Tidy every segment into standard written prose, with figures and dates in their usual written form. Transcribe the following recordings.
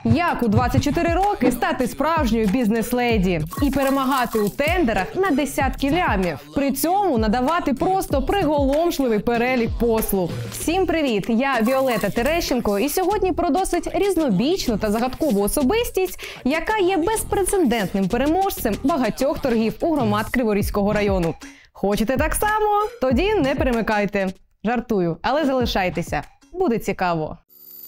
Як у 24 роки стати справжньою бізнес-леді і перемагати у тендерах на десятки лямів. При цьому надавати просто приголомшливий перелік послуг. Всім привіт! Я Віолета Терещенко і сьогодні про досить різнобічну та загадкову особистість, яка є безпрецедентним переможцем багатьох торгів у громад Криворізького району. Хочете так само? Тоді не перемикайте. Жартую, але залишайтеся. Буде цікаво.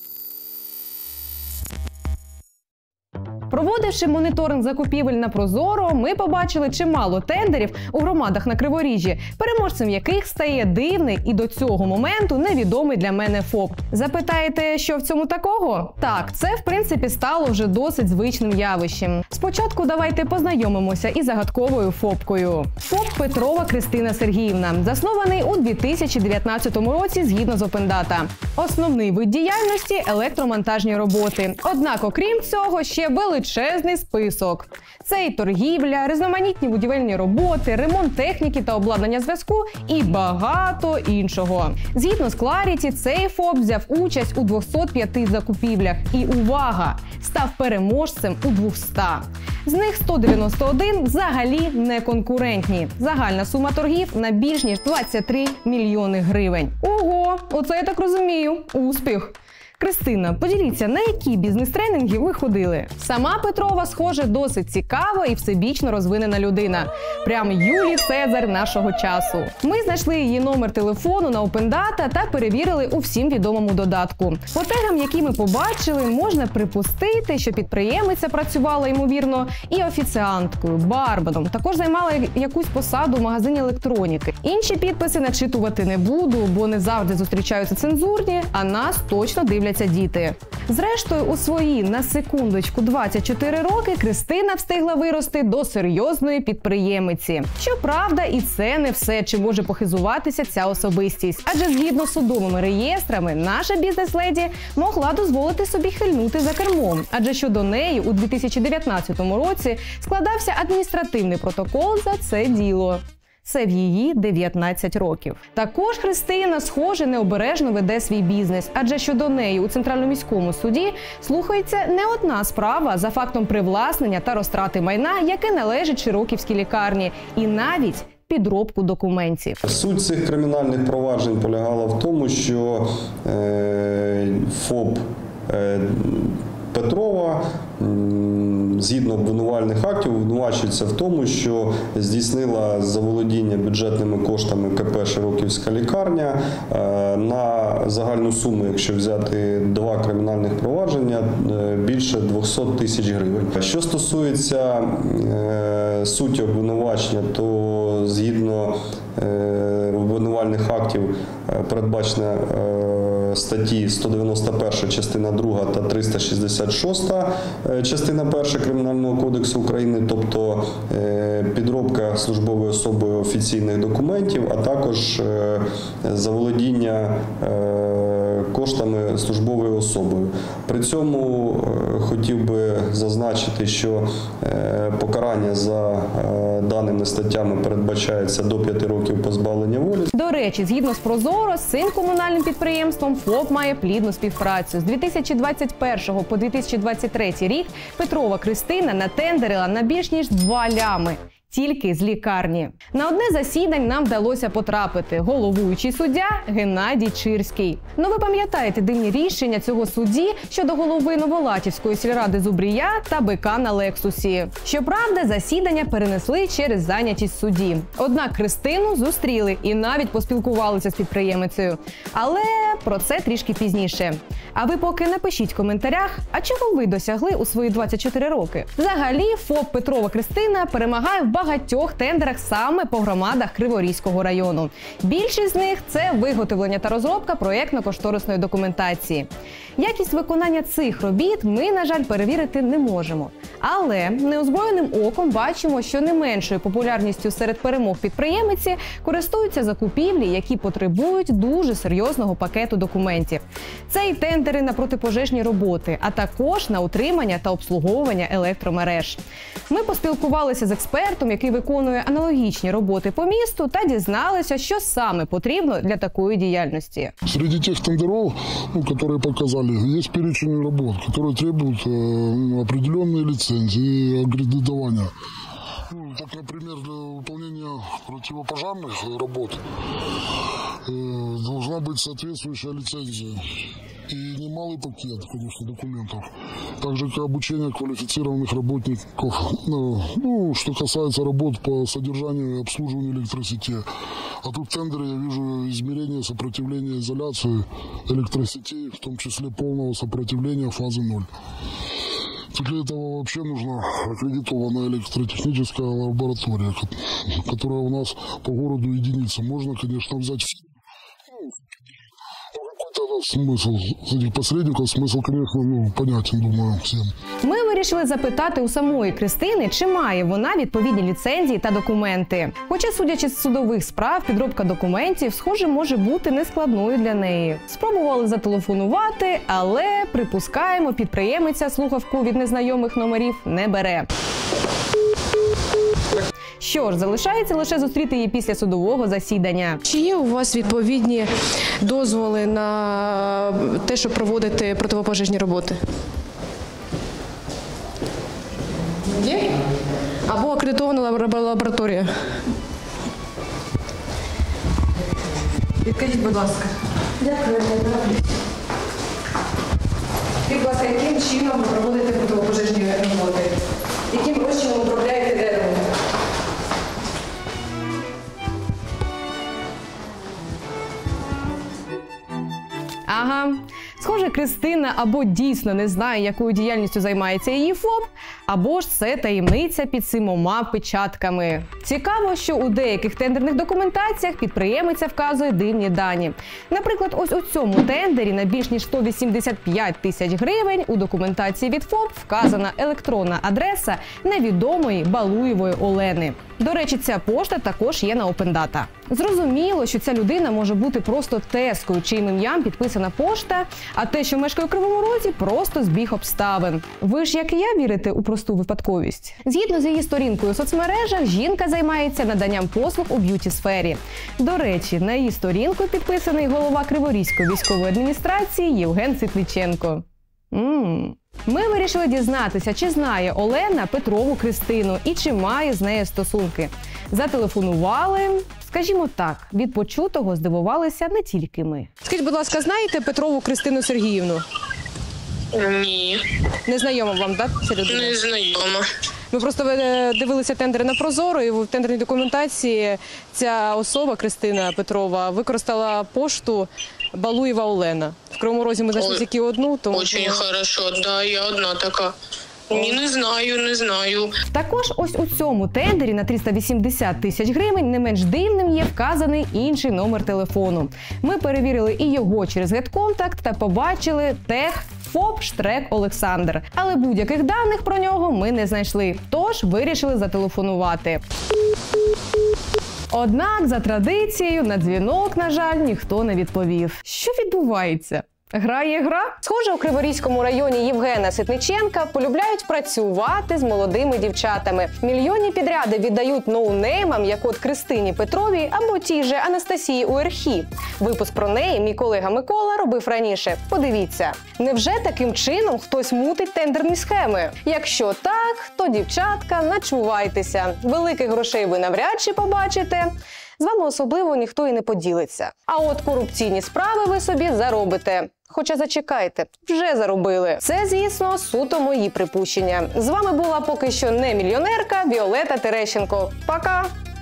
Проводивши моніторинг закупівель на Прозоро, ми побачили чимало тендерів у громадах на Криворіжжі, переможцем яких стає дивний і до цього моменту невідомий для мене ФОП. Запитаєте, що в цьому такого? Так, це в принципі стало вже досить звичним явищем. Спочатку давайте познайомимося із загадковою ФОПкою. ФОП Петрова Кристина Сергіївна, заснований у 2019 році згідно з Опендата. Основний вид діяльності – електромонтажні роботи. Однак, окрім цього, ще величезний список. Це і торгівля, різноманітні будівельні роботи, ремонт техніки та обладнання зв'язку і багато іншого. Згідно з Clarity, цей ФОП взяв участь у 205 закупівлях і, увага, став переможцем у 200. З них 191 взагалі не конкурентні. Загальна сума торгів на більш ніж 23 мільйони гривень. Ого, оце я так розумію, успіх! Кристина, поділіться, на які бізнес-тренінги ви ходили? Сама Петрова, схоже, досить цікава і всебічно розвинена людина. Прям Юлій Цезар нашого часу. Ми знайшли її номер телефону на Опендата та перевірили у всім відомому додатку. По тегам, які ми побачили, можна припустити, що підприємиця працювала, ймовірно, і офіціанткою, барменом. Також займала якусь посаду в магазині електроніки. Інші підписи начитувати не буду, бо не завжди зустрічаються цензурні, а нас точно дивляться діти. Зрештою, у свої, на секундочку, 24 роки Кристина встигла вирости до серйозної підприємиці. Щоправда, і це не все, чим може похизуватися ця особистість. Адже згідно з судовими реєстрами, наша бізнес-леді могла дозволити собі хильнути за кермом. Адже щодо неї у 2019 році складався адміністративний протокол за це діло. Це в її 19 років. Також Христина, схоже, необережно веде свій бізнес, адже щодо неї у Центральному міському суді слухається не одна справа за фактом привласнення та розтрати майна, яке належить Широківській лікарні, і навіть підробку документів. Суть цих кримінальних проваджень полягала в тому, що ФОП Петрова згідно обвинувальних актів обвинувачується в тому, що здійснила заволодіння бюджетними коштами КП «Широківська лікарня» на загальну суму, якщо взяти два кримінальних провадження, більше 200 тисяч гривень. Що стосується суті обвинувачення, то згідно обвинувальних актів передбачено статті 191 частина 2 та 366 частина 1 Кримінального кодексу України, тобто підробка службовою особою офіційних документів, а також заволодіння коштами службовою особою. При цьому хотів би зазначити, що покарання за даними статтями передбачається до 5 років позбавлення волі. До речі, згідно з Прозоро, з цим комунальним підприємством ФОП має плідну співпрацю. З 2021 по 2023 рік Петрова Кристина натендерила на більш ніж 2 лями. Тільки з лікарні. На одне засідань нам вдалося потрапити. Головуючий суддя Геннадій Чирський. Ну ви пам'ятаєте дивні рішення цього судді щодо голови Новолатівської сільради Зубрія та бика на Лексусі. Щоправда, засідання перенесли через зайнятість судді. Однак Кристину зустріли і навіть поспілкувалися з підприємицею. Але про це трішки пізніше. А ви поки напишіть в коментарях, а чого ви досягли у свої 24 роки? Взагалі, ФОП Петрова Кристина перемагає в багатьох тендерах саме по громадах Криворізького району. Більшість з них – це виготовлення та розробка проєктно-кошторисної документації. Якість виконання цих робіт ми, на жаль, перевірити не можемо. Але неозброєним оком бачимо, що не меншою популярністю серед перемог підприємиці користуються закупівлі, які потребують дуже серйозного пакету документів. Це і тендери на протипожежні роботи, а також на утримання та обслуговування електромереж. Ми поспілкувалися з експертом, який виконує аналогічні роботи по місту, та дізналися, що саме потрібно для такої діяльності. Серед тих тендерів, які показали делали. Есть перечень работ, которые требуют определенные лицензии, аккредитования. Так, например, для выполнения противопожарных работ должна быть соответствующая лицензия и немалый пакет, конечно, документов. Также как обучение квалифицированных работников, что касается работ по содержанию и обслуживанию электросети. А тут в тендере я вижу измерение сопротивления изоляции электросетей, в том числе полного сопротивления фазы 0. Для этого вообще нужна аккредитованная электротехническая лаборатория, которая у нас по городу единица. Можно, конечно, взять какой-то смысл с этих посредников, смысл, конечно, понятен, думаю, всем. Ми вирішили запитати у самої Кристини, чи має вона відповідні ліцензії та документи. Хоча, судячи з судових справ, підробка документів, схоже, може бути нескладною для неї. Спробували зателефонувати, але, припускаємо, підприємиця слухавку від незнайомих номерів не бере. Що ж, залишається лише зустріти її після судового засідання. Чи є у вас відповідні дозволи на те, щоб проводити протипожежні роботи? Є? Або акредитована лабораторія? Відкажіть, будь ласка. Дякую. Будь ласка, яким чином ви проводите протипожежні роботи? Яким розчином управляєте деревом? Ага. Схоже, Кристина або дійсно не знає, якою діяльністю займається її ФОП, або ж це таємниця під 7 печатками. Цікаво, що у деяких тендерних документаціях підприємиця вказує дивні дані. Наприклад, ось у цьому тендері на більш ніж 185 тисяч гривень у документації від ФОП вказана електронна адреса невідомої Балуєвої Олени. До речі, ця пошта також є на OpenData. Зрозуміло, що ця людина може бути просто тескою, чиїм ім'ям підписана пошта, а те, що мешкає у Кривому Розі, просто збіг обставин. Ви ж, як і я, вірите у просту випадковість? Згідно з її сторінкою у соцмережах, жінка займається наданням послуг у б'юті-сфері. До речі, на її сторінку підписаний голова Криворізької військової адміністрації Євген Світличенко. Ми вирішили дізнатися, чи знає Олена Петрову Кристину і чи має з нею стосунки. Зателефонували. Скажімо так, від почутого здивувалися не тільки ми. Скажіть, будь ласка, знаєте Петрову Кристину Сергіївну? Ні. Не знайома вам, так, ця людина? Не знайома. Ми просто дивилися тендери на Прозоро, і в тендерній документації ця особа, Кристина Петрова, використала пошту Балуєва Олена. В Кривому Розі ми знайшли тільки одну, тому... Очень хорошо, да, я одна така. Ні, не знаю. Також ось у цьому тендері на 380 тисяч гривень не менш дивним є вказаний інший номер телефону. Ми перевірили і його через GetContact та побачили тег ФОП Штрек Олександр. Але будь-яких даних про нього ми не знайшли, тож вирішили зателефонувати. Однак, за традицією, на дзвінок, на жаль, ніхто не відповів. Що відбувається? Грає гра? Схоже, у Криворізькому районі Євгена Ситниченка полюбляють працювати з молодими дівчатами. Мільйонні підряди віддають ноунеймам, як от Кристині Петровій або тій же Анастасії Уерхі. Випуск про неї мій колега Микола робив раніше. Подивіться. Невже таким чином хтось мутить тендерні схеми? Якщо так, то, дівчатка, начувайтеся. Великих грошей ви навряд чи побачите. З вами особливо ніхто і не поділиться. А от корупційні справи ви собі заробите. Хоча зачекайте, вже заробили. Це, звісно, суто мої припущення. З вами була поки що не мільйонерка Віолета Терещенко. Пока!